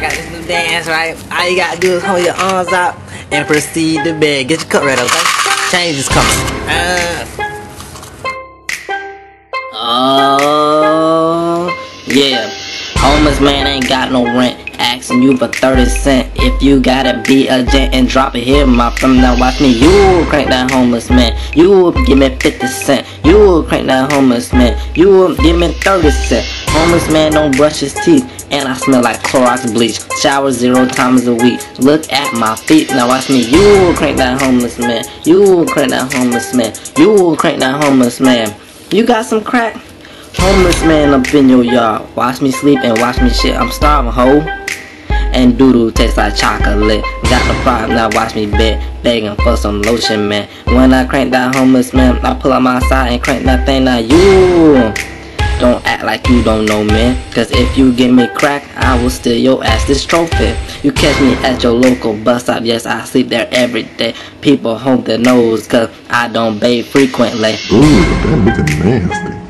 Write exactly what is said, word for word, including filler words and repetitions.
got this new dance, right? All you gotta do is hold your arms out and proceed to bed. Get your cup ready, okay? Change is coming. Uh. Oh, yeah. Homeless man ain't got no rent. Asking you for thirty cent. If you gotta be a gent and drop it here, my friend, now watch me. You crank that homeless man. You give me fifty cent. You crank that homeless man. You give me thirty cent. Homeless man don't brush his teeth, and I smell like Clorox bleach. Shower zero times a week. Look at my feet, now watch me. You crank that homeless man. You crank that homeless man. You crank that homeless man. You got some crack? Homeless man up in your yard. Watch me sleep and watch me shit. I'm starving, ho. And doodle tastes like chocolate. Got the problem, now watch me beg, begging for some lotion, man. When I crank that homeless man, I pull up my side and crank that thing. Now you don't act like you don't know, man. Cause if you give me crack, I will steal your ass this trophy. You catch me at your local bus stop. Yes, I sleep there every day. People hold their nose cause I don't bathe frequently. Ooh, that nigga nasty.